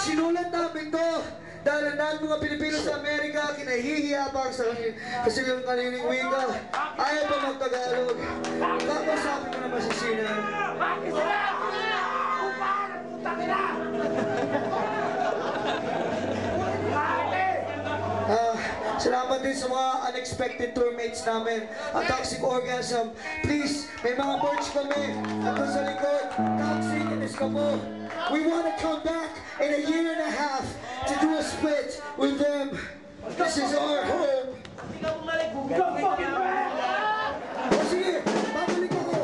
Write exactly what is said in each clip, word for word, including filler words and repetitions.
Sinulat namin to dahil ang mga Pilipino sa Amerika kinahihiyabang sa kasi yung kanilang wika. Ayaw pa mag-Tagalog. Kakasapin mo naman si Sina. Ah, salamat din sa mga unexpected tourmates namin. Ang Toxic Orgasm. Please, may mga merch kami. Ito sa likod. Toxic and Escapo. We want to come back in a year and a half to do a split with them. This is our home. O sige, babalik ako.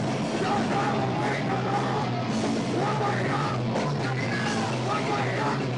One way up, one way up, one way up.